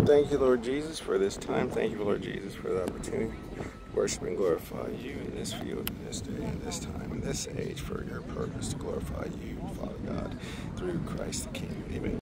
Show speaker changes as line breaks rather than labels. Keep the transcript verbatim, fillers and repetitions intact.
Thank you, Lord Jesus, for this time. Thank you, Lord Jesus, for the opportunity to worship and glorify you in this field, in this day, in this time, in this age, for your purpose to glorify you, Father God, through Christ the King. Amen.